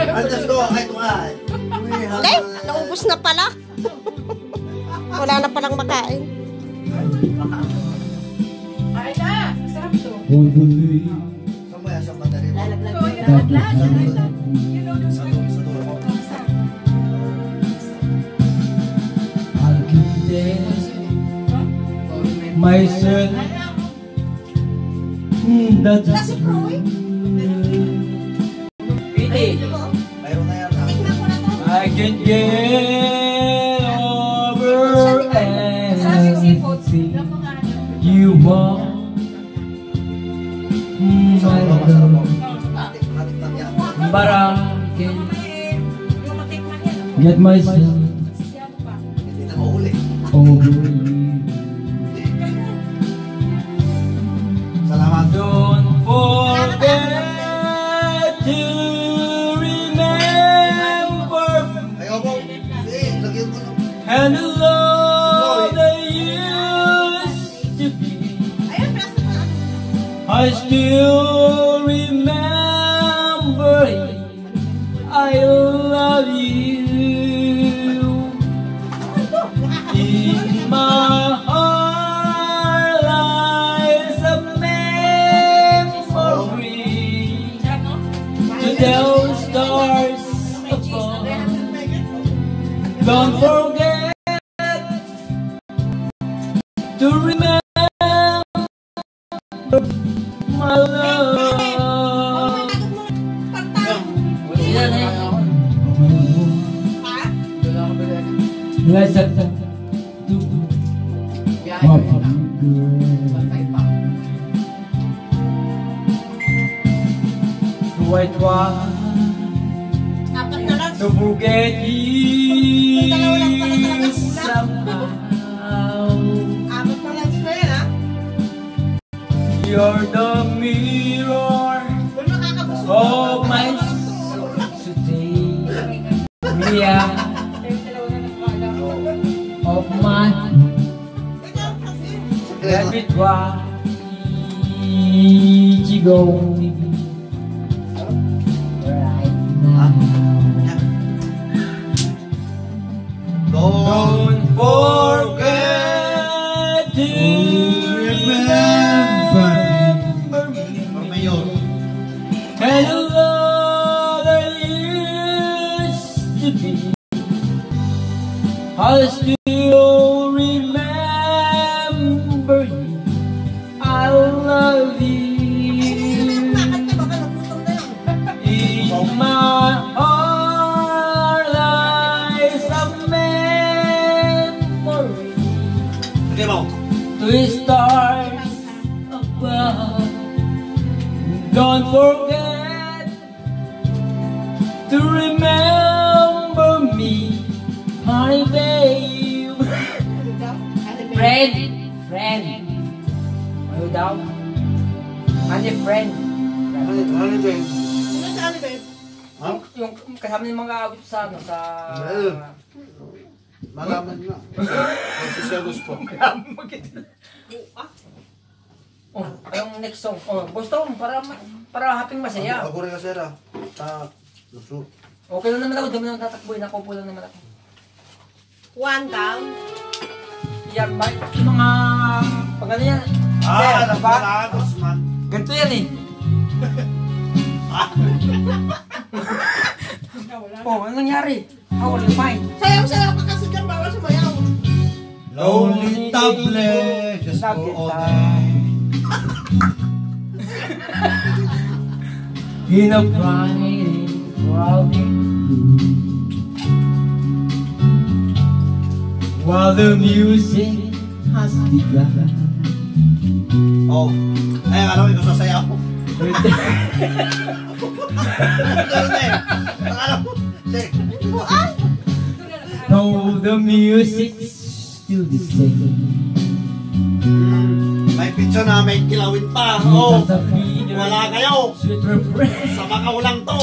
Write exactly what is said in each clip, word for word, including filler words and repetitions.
Andas ko, ay tuwan. Hindi, naubos na pala. Wala na palang makain. Ay na, masarap to. Saan ba yan? Saan ba tayo? Lalaglag ko yung lalaglag. Sa dulo mo. I'll keep myself. That's true. Piti. Mayroon na yan. I can get over anything you want. Masarap mo, masarap mo. Matik na yan. But I can get myself Hindi na mahuli. over you. Salamat. Don't forget to remember Ayaw mo. Eh, lagyan mo na. and the love that used to be. I still remember it. I love you. In my heart lies a memory to those stars above. Don't forget to remember my love. Let's do So I try to forget you somehow. You're the mirror of my soul today. Yeah. Of my rabbit why you go right now. Don't forget to remember me and the love that used to be. I still remember you. I love you. In my heart lies a memory to stars above. Don't forget to remember me. Honey babe. Friend. Friend. Ano daw? Honey friend. Honey babe. Sino si Honey babe? Ha? Yung kasama ng mga awit sa ano, sa... Malaman na. Kasi siya gusto. Malaman mo kita. Oh, yung next song. Oh, gusto mo para para haping masaya. Ako rin kasi ra. Ta gusto. Okay lang naman ako, dami nang tatakbuhin ako, po lang naman ako. One down. Yan, ba? Yung mga... Pag ano yan? Ah, Sir, alam diba? ko na. Tapos man. Ganito yan eh. Oh, ano nangyari? How are you fine? Sayaw-sayaw ka kasi dyan, bawal sumayaw. Lonely tablet. Just go all day. In a bright, crowded room, while the music has begun. Oh. Ay, alam ko ikaw sasayaw. Ganun na eh. Alam ko. Sige. No, the music's still the same. May picture na may kilawin pa. Oh. Wala kayo. Sweet refrain. Sama ka ulang to.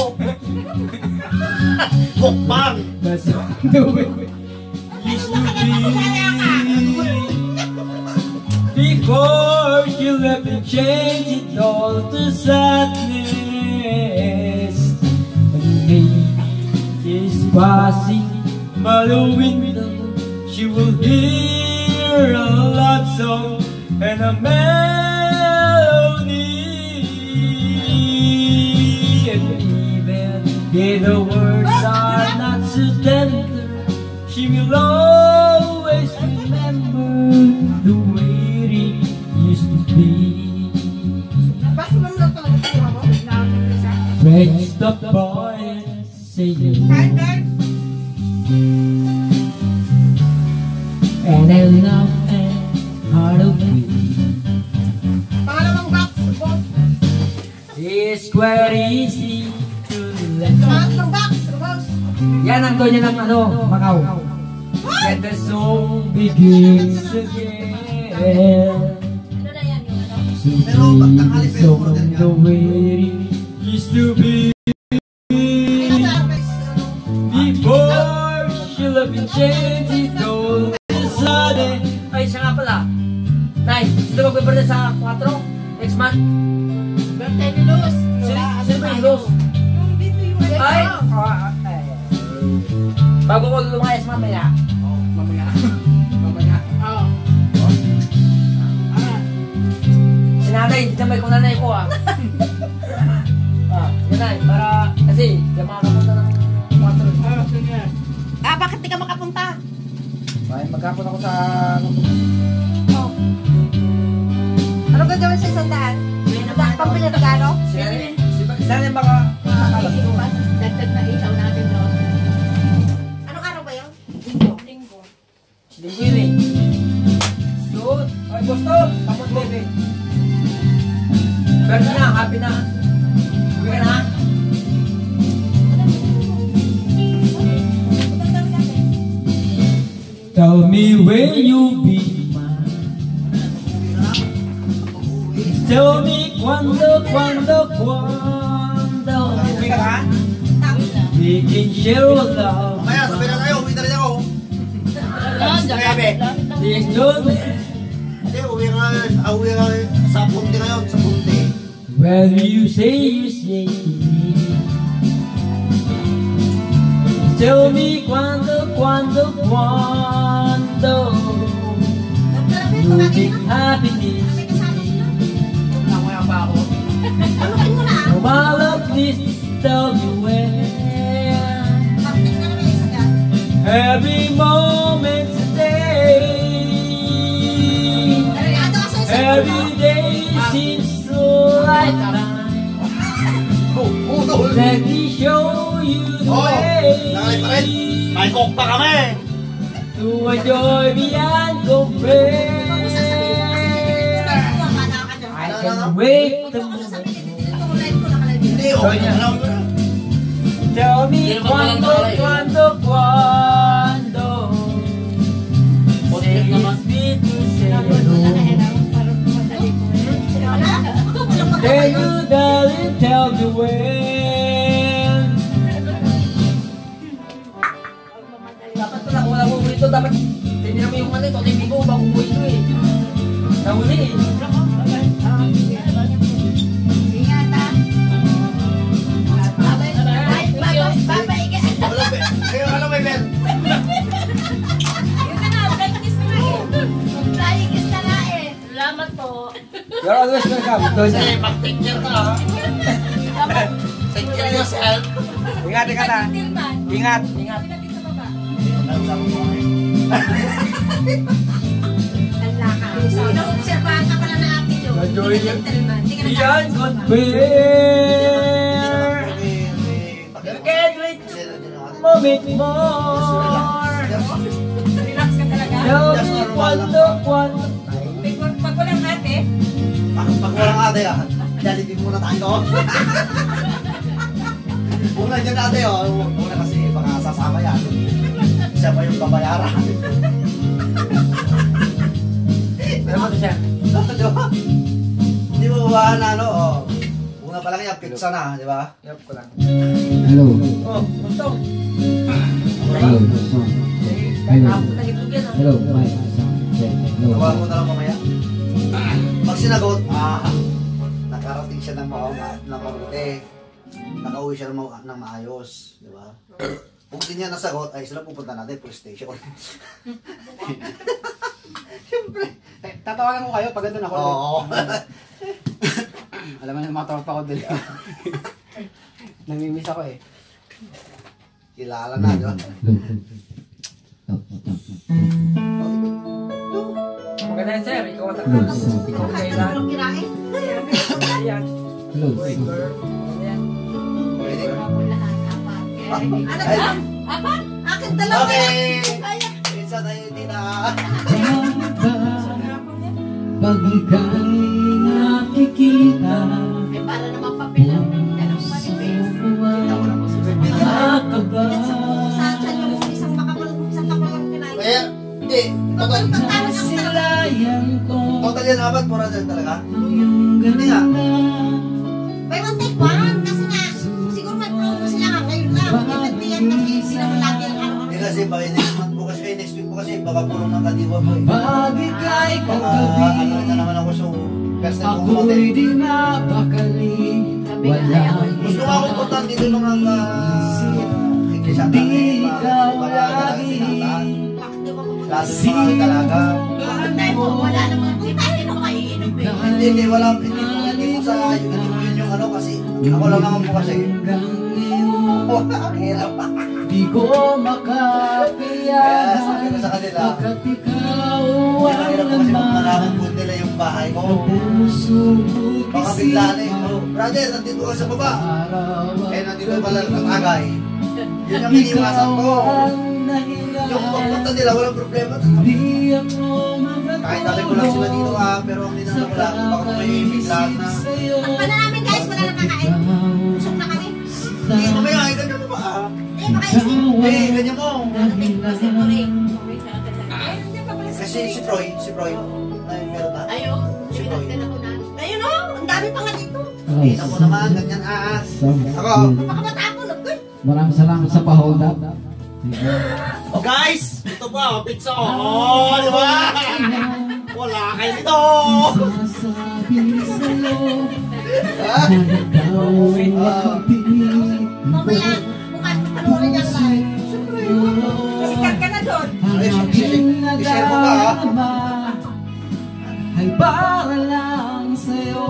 Bukbang. That's the way it used to be. Before she left and changed it all to sadness. And maybe passing by the window, she will hear a love song and a melody. And even if the words are not so tender, she will always remember the way it used to be. Breaks the boy singing, and I love and heart of me. It's quite easy to let go. Yan ang doon niya ng ano, Macau. And the song begins again. So the song the way it used to be. Before she left in chains, it all decided. Ay, siya nga pala. Nay, sino mag-birthday sa four? Next month? Birthday ni Luz. Sino ba yung Luz? Ay! Bago ko lumayas mamaya. Oh, mamaya. Mamaya. Oo. Si nanay, hindi naman kung nanay ko ah. Ah, si nanay, para, kasi, di makakapunta ng four. Oo, sige. Ah, bakit di ka makapunta? Ay, magkapon ako sa... Oh. Ano gagawin sa isang daan? Pambili ng gano? Si nanay, si nanay baka... Dagdag na ilaw natin doon. Anong araw ba yun? Linggo. Linggo. Lingwiri. Doon. Ay, gusto. Kapot bebe. Pero na, happy na. Happy ka na? Tell me where you be mine. Tell me cuando, cuando, cuando we can share a love. Mamaya, sabi na kayo, uwi na rin ako. Please don't Hindi, uwi nga, ah, uwi nga sa punti ngayon, sa punti. well you say you say to me. Tell me cuando, cuando, cuando you bring happiness to me. Namaya pa ako. Anukin mo na. Oh, my love, please tell me when. Bakit ka naman isang daan? Every moment today, Tarigado ka sa isang every day seems so lifetime. Oh, udol. Let me show you the Oh, way nakali pa rin. May coke pa kami. to enjoy beyond compare. I can wait the moment. Hindi, okay na lang. Tell me cuando, cuando, cuando. Say it's sweet to say hello. Tell you darling, tell me when. Dapat pala kung wala mo ito, dapat tinira mo yung ano ito, tipi ko, bago mo ito eh. Nahuli eh. Ingat ha. Babay, babay, babay. Wala, be. Kayo, ano may ben? Yun na nga, flying kiss na nga eh. Flying kiss na nga eh. Salamat po. You're always welcome. Doon Kasi, mag-take care ka, ha? Take care yourself. Ingat, ingat ha. Ingat, ingat. Ano sabi mo kami? Inaobserbahan ka pala na ate Jo. Enjoy Hindi ka it. gentleman. Hindi ka Beyond nagkakaroon. compare. You can't wait to make more. Relax ka talaga. Tell me cuando, cuando. Pag walang ate, Pag pag walang ate, ah. Jalibin muna tayo. Kung nandiyan ate, oh. Una kasi baka sasama yan. Siya pa yung babayaran. Ano ba ito siya? Di ba? Hindi mo ba na ano, oh. Una pa lang yan, pizza na, di ba? Yup ko lang. Hello. Oh, gusto. Hello. Song. Kahit ako nalipog yan ah. Hello. Mic. Sound. Check. Hello. Tawagan mo na lang mamaya. Pag sinagot, ah, nakarating siya ng, ma ng mabuti. Nakauwi siya ng, ma ng maayos, di ba? Kung di niya nasagot, ay sila pupunta natin police station. Siyempre. Eh, tatawagan ko kayo pag andun ako. Oo. Alam mo na mga tropa ko din. Namimiss ako eh. Kilala na, di ba? Maganda yan, sir. Ikaw ang Hello, takot. sir. Ikaw ang kailan. Kirain. Ayan. Hello, Uy, sir. girl. Ayan. Pwede. Ako lahat, apat. Ah, Ano ay, ba? Apa? Akin dalawa. Okay. Kaya. Minsan tayo hindi na. Pag ika'y nakikita, Eh, para naman papilang dalawang manipis. nakakaba. Sa tiyan yung isang makabalong, isang kapalang kinain. Kaya, hindi. Total, Pagkakatawa niya ako talaga. Silayan ko total yan apat, pura dyan talaga. yung Hindi nga. Buy one take one. Kasi nga, siguro may promo sila nga ngayon lang. Depende yan kasi hindi naman lagi ang araw-araw. Hindi kasi, baka next month po kasi, next week po kasi, baka pulong ng kadiwa po eh. Pag ika'y Baka kagabi, ano na naman ako so, first time kong ako'y kumatin. di mapakali. Wala Gusto ko akong puntan dito mga uh, ikisata na eh, mga mga tinataan. Bakit di ba pupunta? Lalo yung mga talaga. Pagkantay mo, wala namang hindi na maiinom eh. Hindi, hindi, wala, hindi po, hindi po sa, hindi po yun yung ano kasi, ako lang naman po kasi. Oh, ang hirap. Di ko Kaya sabi ko sa makapayagan kanila, pagkat ikaw ang ang hirap po kasi laman malaman po nila yung bahay ko. ng puso Baka bigla na eh, oh, brother, nandito ka sa baba. Eh, nandito pala ang agay. Yun ang iniwasan ko. Yung pagpunta nila, walang problema. Di ako Kahit natin ko lang sila dito ah, pero ang dinanong ko lang, baka may bigla na. Takpan na namin guys, wala nang kakain. Busog na kami. Hindi, mamaya, ay ganyan mo ba ah? Eh, makaisip. Eh, ganyan mo. Kasi mo rin. Eh, hindi pa pala Kasi si Troy, si Troy, ay meron na. Ayaw, sinagdan ako na. Ayun o, ang dami pa nga dito. Hindi na mo naman, ganyan ah. Ako. Baka matapon. Uy, Maraming salamat sa pa-hold up. Oh guys, ito pa, oh, pizza ko. Oh, di ba? Wala kayo dito. Sasabi sa'yo Ha? na ikaw ay makapilit. mamaya, bukas panuorin niya ang live. Sikat ka na doon. Ang Ay, aking i-share mo ba, ha? nadarama ay para lang sa'yo.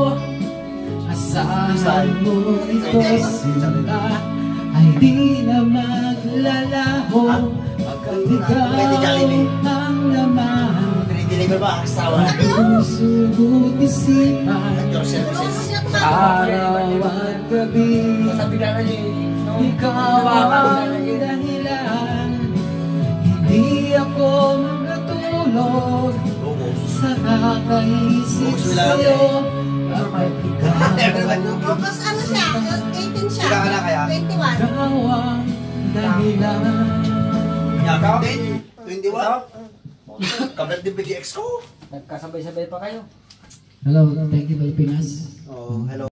Asahan mo ito sila ay di na maglalaho pagkat ikaw Pwede Jollibee. ang laman Pinideliver ba? Asawa. Sabi o, puso mo't isipan. At your tulungan services. mo sila tumatakbo. Araw at gabi, Basta bigla na niya eh. No? ikaw ang dahilan. Hindi ako makatulog sa kakaisip Focus mo lang. sa'yo. Bakit ikaw August ano siya? eighteen siya. Sila ka na kaya? twenty-one. ikaw ang dahilan. Yaman din. twenty-one. Kablat din B G X ko. Nagkasabay-sabay pa kayo. Hello, thank you Pilipinas. Oh, hello.